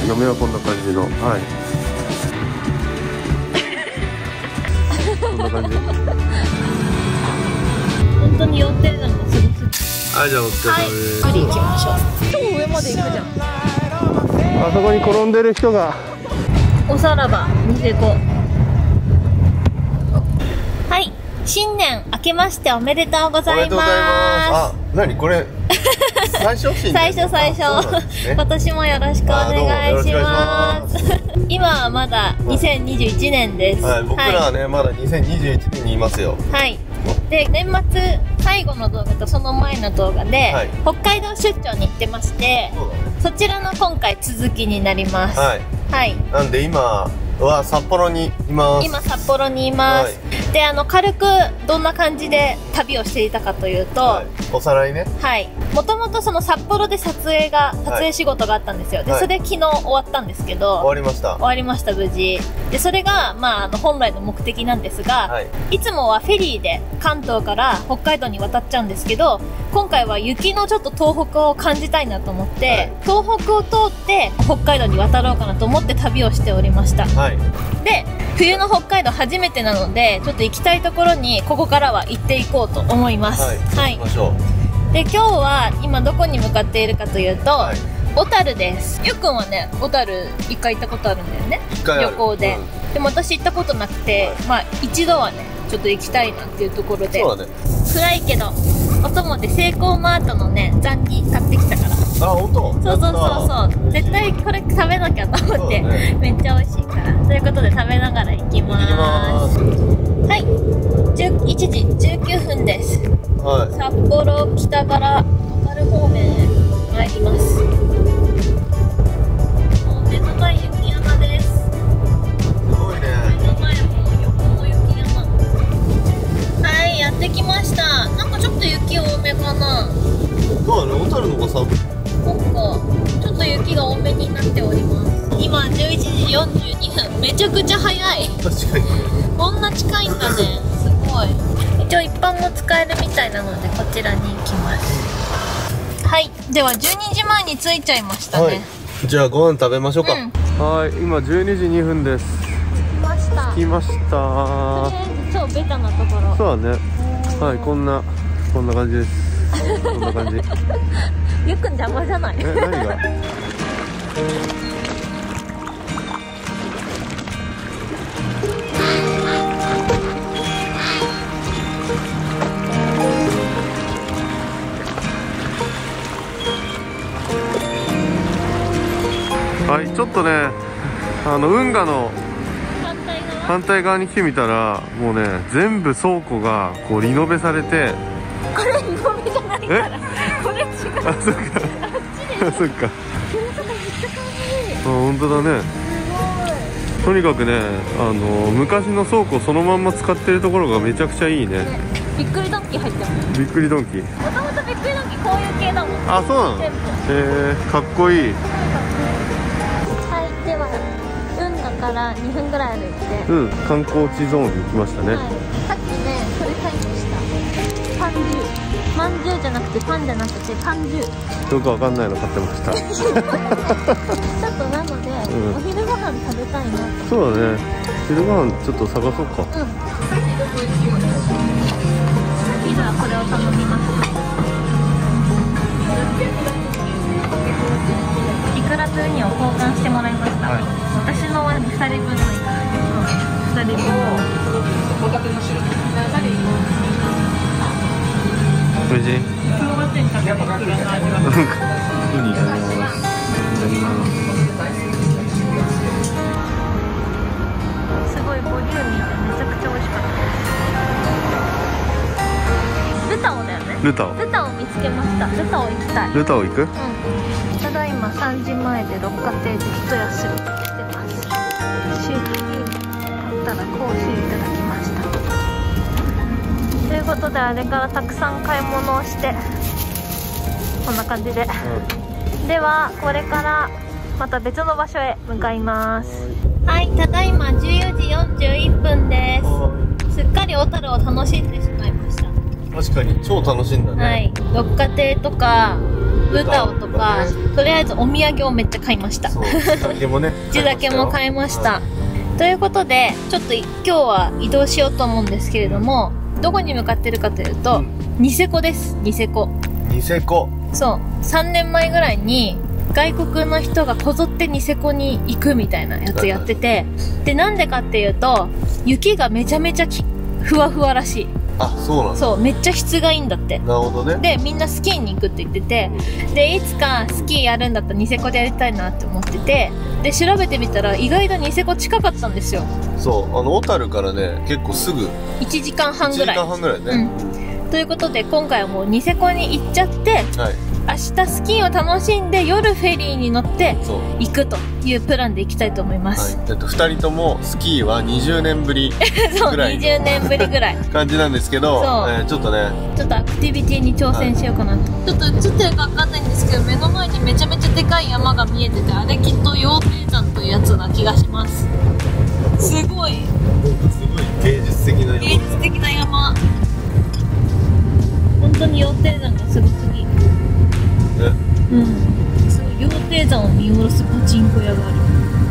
嫁はこんな感じの、はいこんな感じ。 本当に寄ってるのもすごすぎ。 はい、じゃあお疲れ様です。 はい、行きましょう。超上まで行くじゃん。 あそこに転んでる人が。 おさらば25。はい、新年明けましておめでとうございます。 あ、何これ最初新年最初、ね、今年もよろしくお願いします。今はまだ2021年です。 はい、僕らはね、まだ2021年にいますよ。 はい。で、年末最後の動画とその前の動画で、はい、北海道出張に行ってまして、 そちらの今回続きになります。はい、はい、なんで今は札幌にいます。今札幌にいます。はい、で、軽くどんな感じで旅をしていたかというと、はい、おさらいね。はい、もともとその札幌で撮影仕事があったんですよ。で、はい、それ昨日終わったんですけど、終わりました無事で。それがまあ本来の目的なんですが、はい、いつもはフェリーで関東から北海道に渡っちゃうんですけど、今回は雪のちょっと東北を感じたいなと思って、はい、東北を通って北海道に渡ろうかなと思って旅をしておりました。はい、で、冬の北海道初めてなので、ちょっと行きたいところにここからは行っていこうと思います。はい、行きましょう。で、今日は今どこに向かっているかというと、はい、小樽です。ゆっくんはね、小樽一回行ったことあるんだよね、旅行で。でも私行ったことなくて、はい、まあ一度はねちょっと行きたいなっていうところで。そうだね。暗いけどお供でセイコーマートのねザンギ買ってきたから。あ、本当？そう絶対これ食べなきゃと思って、ね、めっちゃ美味しいから。ということで食べながら行きまーす。はい、1時19分です。はい、札幌北から小樽方面へ参ります。もう目の前雪山です。すごいね。目の前も横も雪山。はい、やってきました。なんかちょっと雪多めかな。そうだね、小樽の方が寒い。そっか、ちょっと雪が多めになっております。今11時42分。めちゃくちゃ早い。確かに。こんな近いんだね。すごい。一応一般も使えるみたいなのでこちらに行きます。はい、では12時前に着いちゃいましたね。はい、じゃあご飯食べましょうか。はい、今12時2分です。着きました。とりあえず超ベタなところ。そうだね。はい、こんな感じです。こんな感じ。ゆっくん邪魔じゃない？何が？はい、ちょっとね、運河の反対側に来てみたら、もうね、全部倉庫がこうリノベされて。これリノベじゃないから。これ違う。あ、そっか。そっか。あ、本当だね。すごい。とにかくね、昔の倉庫そのまんま使ってるところがめちゃくちゃいいね。びっくりドンキー入ってます。びっくりドンキー。もともとびっくりドンキーこういう系だもん。あ、そうなの。かっこいい。では運河から2分ぐらい歩いて、観光地ゾーンに行きましたね。はい、さっきね、それ買いました。パンジュ、まんじゅうじゃなくてパンじゃなくてパンジュ。よくわかんないの買ってました。ちょっとなので、お昼ご飯食べたいなと。そうだね、昼ご飯ちょっと探そうか。ピザはこれを頼みます。イクラとウニを交換してもらいました。はい、私のは2人分のイクラ。2人分。おいしい？ウニいただきます。すごいボリューミーでめちゃくちゃ美味しかったです。ルタオだよね。ルタオを見つけました。ルタオ行きたい。ルタオ行く？うん。ただいま3時前で六花亭で一休みしてます。シーフィー買ったらコーヒーいただきました。ということで、あれからたくさん買い物をしてこんな感じで、ではこれからまた別の場所へ向かいます。はい、ただいま14時41分です。すっかり小樽を楽しんでしまいました。確かに超楽しんだね。はい、六花亭とかルタオとか、とりあえずお土産をめっちゃ買いました。 そう、地酒もね地酒も買いました。ということでちょっと今日は移動しようと思うんですけれども、どこに向かってるかというと、ニセコです。ニセコ。 ニセコ。 そう、3年前ぐらいに外国の人がこぞってニセコに行くみたいなやつやってて、でなんでかっていうと雪がめちゃめちゃふわふわらしい。 あ、そうなんだ。 そう、めっちゃ質がいいんだって。 なるほどね。 でみんなスキーに行くって言ってて、でいつかスキーやるんだったらニセコでやりたいなって思ってて、で調べてみたら意外とニセコ近かったんですよ。 そう、小樽からね結構すぐ 1時間半ぐらい。 1時間半ぐらいね。 ということで今回はもうニセコに行っちゃって、はい、明日スキーを楽しんで夜フェリーに乗って行くというプランで行きたいと思います。 はい、2人ともスキーは20年ぶりぐらいそう、20年ぶりぐらい感じなんですけど、ちょっとねちょっとアクティビティに挑戦しようかなと、ちょっと映ってるか分かんないんですけど、目の前にめちゃめちゃでかい山が見えてて、あれきっと羊蹄山というやつな気がします。すごい芸術的な山。 芸術的な山。本当に羊蹄山がすごすぎ。うん、すごい。羊蹄山を見下ろすパチンコ屋がある。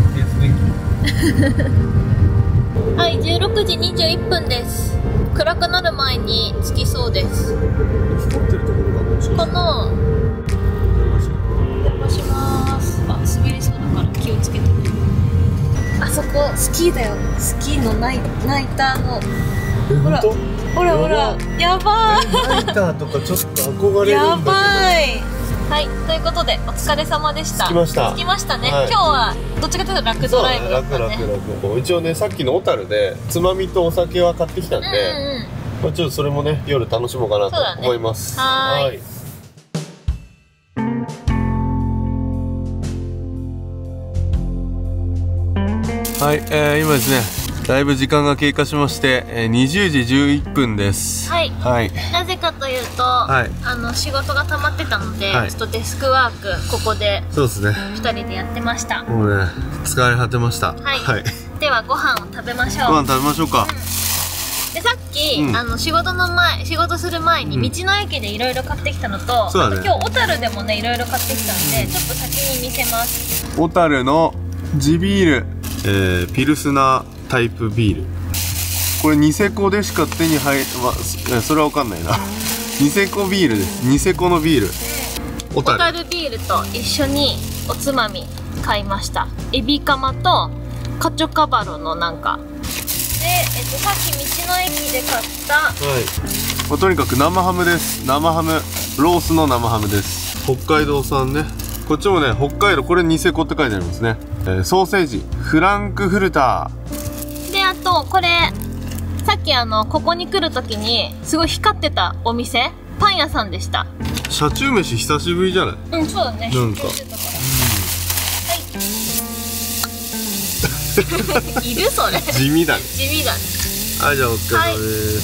はい、16時21分です。暗くなる前に着きそうです。このお邪魔します。あ、滑りそうだから気をつけて。あそこスキーだよ。スキーのナイターの。ほらほらほら、やばい。 ナイターとかちょっと憧れるんだけど。 やばい。はい、ということでお疲れ様でした。 着きました。 着きましたね。今日はどっちかというと楽ドライブだったね。 楽。一応ね、さっきの小樽でつまみとお酒は買ってきたんで、まあちょっとそれもね夜楽しもうかなと思います。はい。はい、今ですね。だいぶ時間が経過しまして、20時11分です。 はい。はい。なぜかというと、仕事が溜まってたので、ちょっとデスクワークここで。そうですね。2人でやってました。 もうね、疲れ果てました。 はい。ではご飯を食べましょう。 ご飯食べましょうか。 でさっき、仕事する前に道の駅でいろいろ買ってきたのと、今日小樽でもねいろいろ買ってきたんで、ちょっと先に見せます。 小樽の地ビール、ピルスナータイプビール。これニセコでしか手に入る、それは分かんないな。ニセコビールです。ニセコのビール。小樽ビールと一緒におつまみ買いました。エビカマとカチョカバロのなんかで、さっき道の駅で買った、 とにかく生ハムです。生ハム、ロースの生ハムです。北海道産ね。こっちもね、北海道、これニセコって書いてありますね。ソーセージフランクフルターで、あとこれさっきここに来る時にすごい光ってたお店、パン屋さんでした。 車中飯久しぶりじゃない？ うん、そうだね。なんかいるそれ。 地味だね。 地味だね。 はい、じゃあお疲れ様です。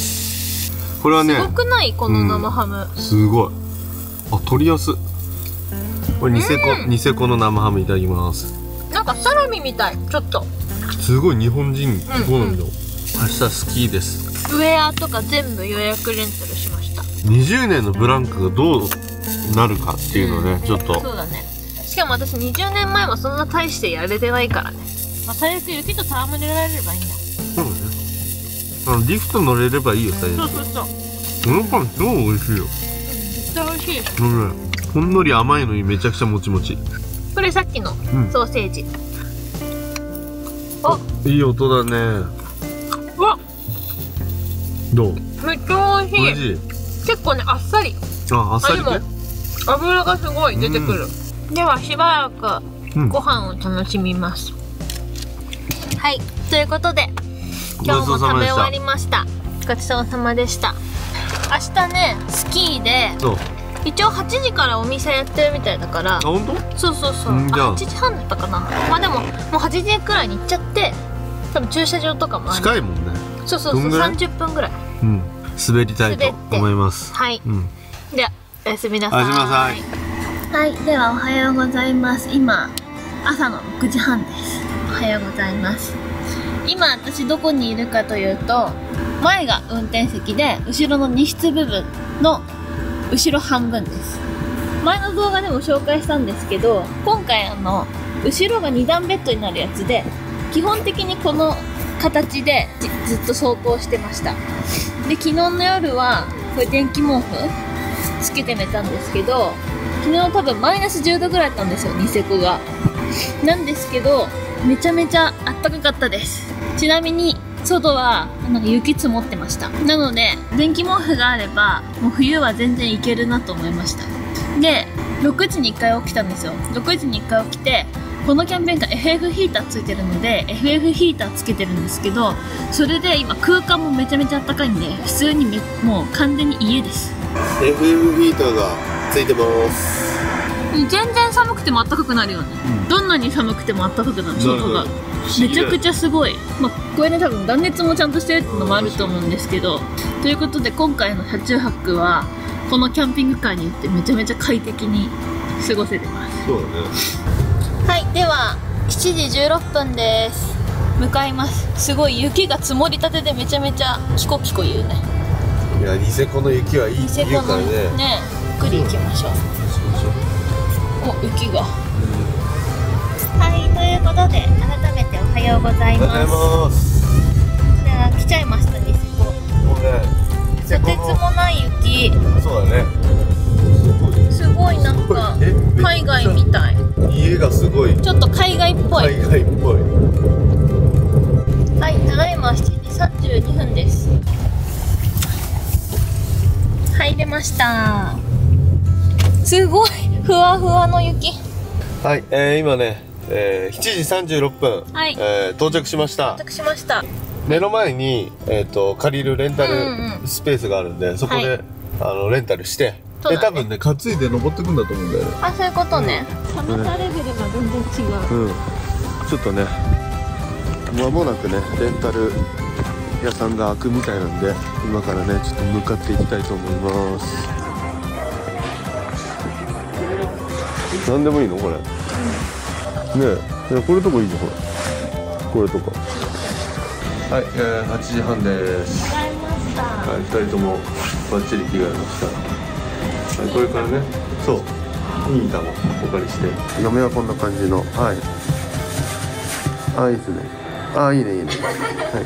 これはね、 すごくない？この生ハム。 すごい。あ、取りやすい。これニセコの生ハムいただきます。 なんかサラミみたい、ちょっと。 すごい日本人好みの。明日スキーです。 ウェアとか全部予約レンタルしました。 20年のブランクがどうなるかっていうのね、ちょっと。 そうだね。しかも私20年前もそんな大してやれてないからね。まあ最悪雪と戯れられればいいんだ。 そうだね。リフト乗れればいいよ、最悪。 そう。 このパン超美味しいよ。 絶対美味しいでしょ。ほんのり甘いのにめちゃくちゃもちもち。 これさっきのソーセージ。 いい音だね。 うわ、 どう？ めっちゃ美味しい。結構ね、あっさり。 あっさりね。 油がすごい出てくる。ではしばらくご飯を楽しみます。はい、ということで今日も食べ終わりました。ごちそうさまでした。明日ね、スキーで一応8時からお店やってるみたいだから。あ、 本当？ そう。8時半だったかな。まあでももう8時くらいに行っちゃって、多分駐車場とかもある。 近いもんね。 そう、30分ぐらい。 滑りたいと思います。 はい。ではおやすみなさい。 おやすみなさい。 はい、ではおはようございます。今朝の6時半です。おはようございます。今私どこにいるかというと、前が運転席で後ろの荷室部分の後ろ半分です。 前の動画でも紹介したんですけど、今回後ろが2段ベッドになるやつで、基本的にこの形でずっと走行してました。で、昨日の夜はこれ電気毛布つけて寝たんですけど、昨日多分マイナス10度ぐらいだったんですよ、ニセコが。なんですけど、めちゃめちゃあったかかったです。ちなみに外はなんか雪積もってました。なので電気毛布があればもう冬は全然いけるなと思いました。で、6時に1回起きたんですよ。6時に1回起きて、このキャンペーンが FF ヒーターついてるので FF ヒーターつけてるんですけど、それで今空間もめちゃめちゃあったかいんで、普通にもう完全に家です。 FF ヒーターがついてます。 全然寒くてもあったかくなるよね、どんなに寒くてもあったかくなる。外がめちゃくちゃすごい。これね、多分断熱もちゃんとしてるってのもあると思うんですけど、ということで今回の車中泊はこのキャンピングカーに行ってめちゃめちゃ快適に過ごせてます。 そうだね。 はい、では7時16分です。向かいます。すごい雪が積もりたてでめちゃめちゃピコピコ言うね。 いや、ニセコの雪はいいって言うからね。 ね、ゆっくり行きましょう。お、雪が。はい、ということで改めておはようございます。 おはようございます。 では来ちゃいました、ニセコ。 もうね、 とてつもない雪。 そうだね。 すごい、なんか海外みたい。 家がすごい。 ちょっと海外っぽい。 海外っぽい。 はい、ただいま7時32分です。入れました。すごいふわふわの雪。 はい、今ね、7時36分、 はい、 到着しました。 到着しました。 目の前に、借りるレンタルスペースがあるんで、そこで、レンタルして、で、多分ね、担いで登ってくんだと思うんだよね。 あ、そういうことね。寒さレベルが全然違う。 ちょっとね、間もなくね、レンタル屋さんが開くみたいなんで、今からね、ちょっと向かっていきたいと思います。何でもいいのこれ。ねえ、これとかいいのこれ。これとか。はい、8時半です。 着替えました。 はい、2人ともバッチリ着替えました。はい、これからね、そう、いい板もお借りして。嫁はこんな感じの、はい。あ、いいですね。あ、いいね、いいね。はい。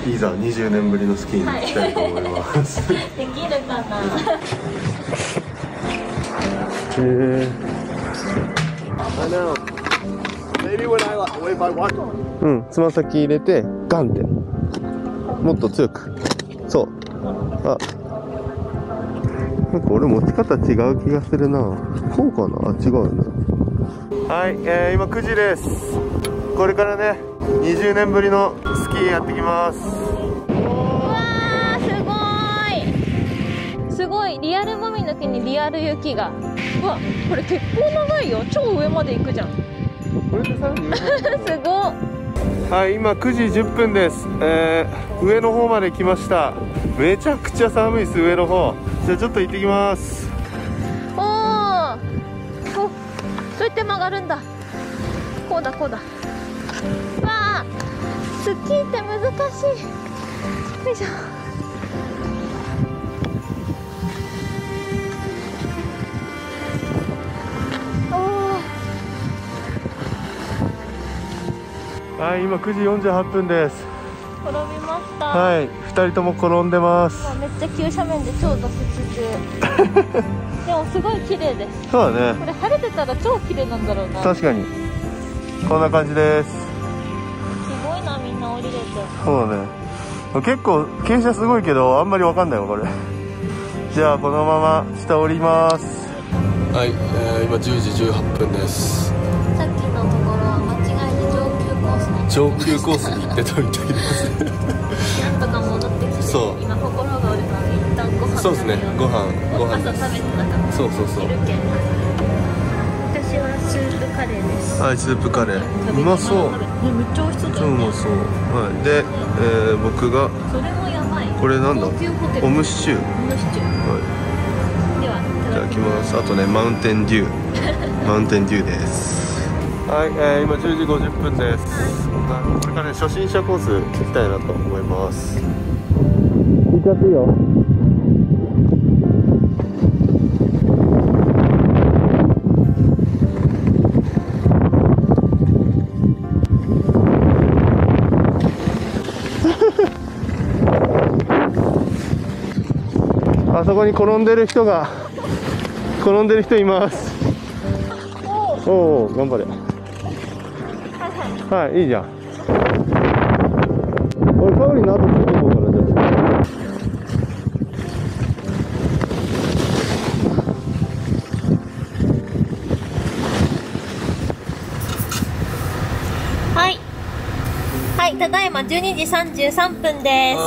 いざ20年ぶりのスキーに行きたいと思います。 できるかな。 うん、つま先入れてガンってもっと強く。そう。あ、なんか俺持ち方違う気がするな。こうかな。あ、違うね。はい、今9時です。これからね、20年ぶりのスキーやってきます。 うわー、すごいリアルもみの木にリアル雪が。うわ、これ結構長いよ。超上まで行くじゃん。 これでさらに上すごっ。 はい、今9時10分です。上の方まで来ました。めちゃくちゃ寒いです、上の方。じゃあちょっと行ってきます。 おー、そうやって曲がるんだ。こうだこうだ。うわあ、スキーって難しい。よいしょ。 はい、今9時48分です。 転びました。 はい、2人とも転んでます。 めっちゃ急斜面で超挫折中。でもすごい綺麗です。 そうだね。 これ晴れてたら超綺麗なんだろうな。 確かに。こんな感じです。 すごいな、みんな降りれて。 そうだね。結構傾斜すごいけどあんまりわかんないわこれ。じゃあこのまま下降ります。はい、今10時18分です。 さっきのところは間違えて上級コースに行ってたみたいです。 なんとか戻ってきて、 そう、 今心が折れたので一旦ご飯食べよう。 そうですね、ご飯朝食べてなかった。 そうそうそう。 私はスープカレーです。 はい、スープカレーうまそう。 めっちゃ美味しそうだよね。 超うまそう。はい、で、僕がそれもやばい。 これなんだ、オムシチュー。 オムシチュー。 はい、 ではいただきます。あとね、マウンテンデューマウンテンデューです。はい、今10時50分です。これからね、初心者コース行きたいなと思います。行きやすいよ。 あそこに転んでる人います。おお、頑張れ。はい、いいじゃん。俺カウリの後ついてこうから、じゃあ。はいはい、ただいま12時33分です。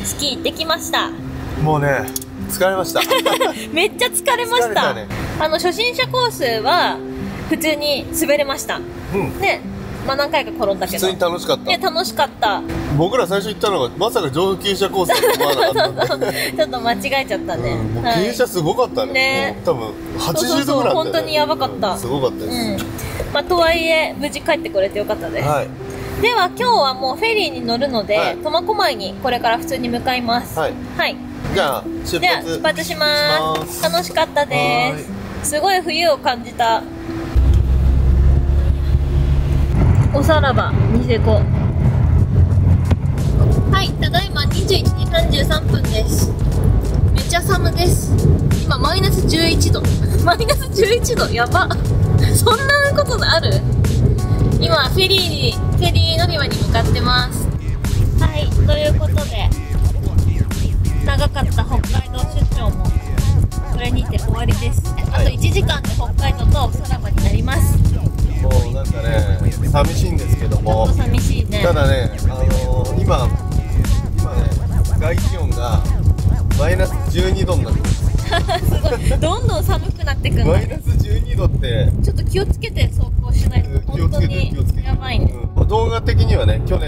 スキー行ってきました。 もうね、疲れました。 めっちゃ疲れました。ね、初心者コースは普通に滑れました。ね、まあ何回か転んだけど。 普通に楽しかった。 ね、楽しかった。 僕ら最初行ったのがまさか上級者コースだと思わなかったんで。 ちょっと間違えちゃったね。 もう傾斜すごかったね。多分80度ぐらいあったよね。 本当にやばかった。 すごかったです。 まあとはいえ無事帰ってこれてよかったです。では今日はもうフェリーに乗るので苫小牧にこれから普通に向かいます。はい。 じゃあ出発します。楽しかったです。すごい冬を感じた。おさらばニセコ。はい、ただいま21時33分です。めっちゃ寒です。今マイナス11度。マイナス11度、やば。そんなことある？今フェリー乗り場に向かってます。はい、ということで長かった北海道出張もこれにて終わりです。あと1時間で北海道とおさらばになります。 もうなんかね、寂しいんですけども、 ちょっと寂しいね。 ただね、今ね、外気温がマイナス12度になってます。 すごい、どんどん寒くなってくる。 マイナス12度ってちょっと気をつけて走行しないと本当にやばいね。 動画的にはね、去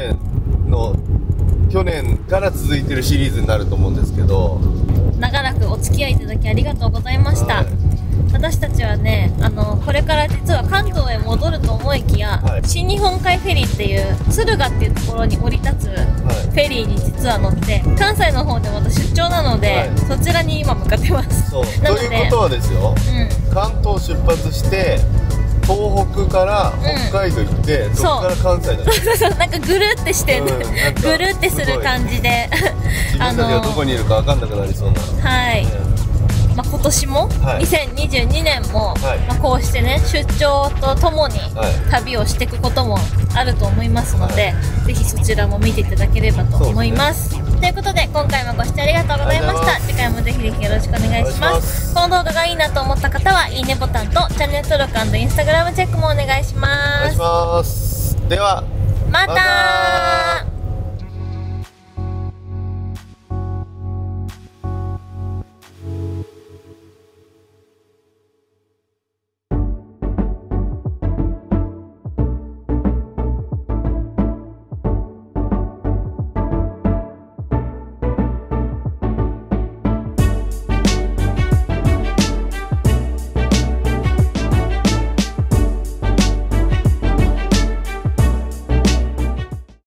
年から続いてるシリーズになると思うんですけど、 長らくお付き合いいただきありがとうございました。私たちはね、これから実は関東へ戻ると思いきや、新日本海フェリーっていう敦賀っていうところに降り立つフェリーに実は乗って関西の方でまた出張なので、そちらに今向かってます。 ということはですよ、関東出発して東北から北海道行って、そこから関西だね。 そうなんかぐるってしてぐるってする感じで、 自分たちがどこにいるか分かんなくなりそうな。はい。 まあ今年も2022年もまあこうしてね、出張とともに旅をしていくこともあると思いますので、ぜひそちらも見ていただければと思います。ということで今回もご視聴ありがとうございました。次回もぜひぜひよろしくお願いします。この動画がいいなと思った方はいいねボタンとチャンネル登録&インスタグラムチェックもお願いします。 ではまたー。